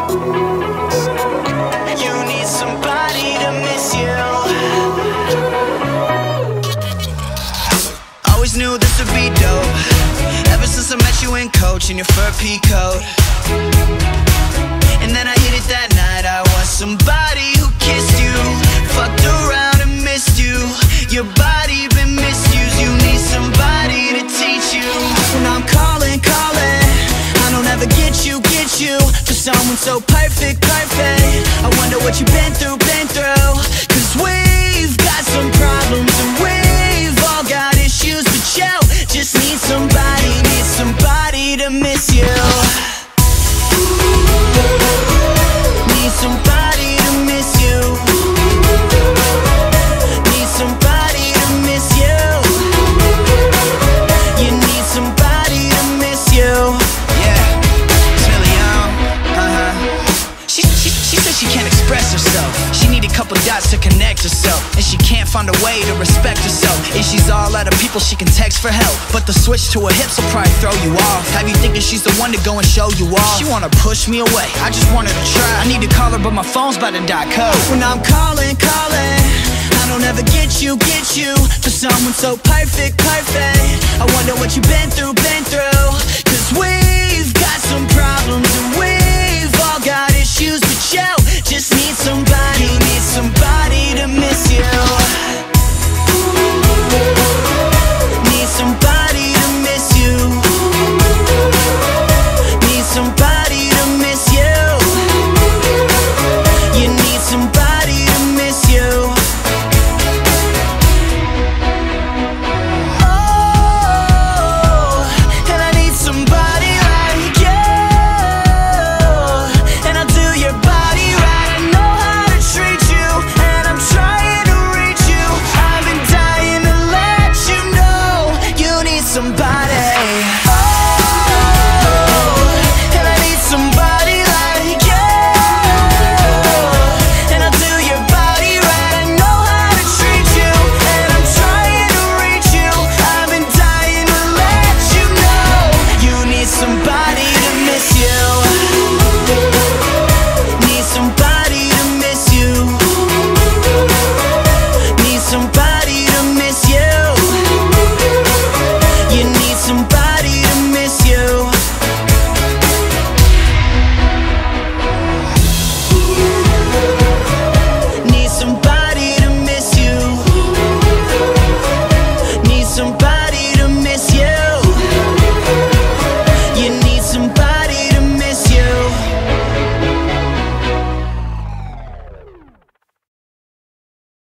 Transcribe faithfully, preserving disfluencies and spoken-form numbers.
You need somebody to miss you. Always knew this would be dope. Ever since I met you in Coach in your fur pea coat. And then I hit it that night. I want somebody who kissed you, fucked around and missed you. Your body been misused. You need somebody to teach you. When I'm calling, calling, I don't ever get you, get you for someone so perfect, perfect. I wonder what you've been through, been through. Cause we've got some problems and we've all got issues, but you just need somebody, need somebody to miss you. Need somebody to miss you. Need somebody to miss you. You need somebody to miss you. Yeah, it's really young. Uh-huh. She, she, she said she can't express herself. She need a couple dots to connect herself, and she can't find a way to respect herself. And she's all out of people she can text for help, but the switch to her hips will probably throw you off. Have you thinking she's the one to go and show you off? She wanna push me away, I just wanted to try. I need to call her but my phone's about to die cold. When I'm calling, calling, I don't ever get you, get you for someone so perfect, perfect. I wonder what you've been through, been through. Cause we've got some problems and we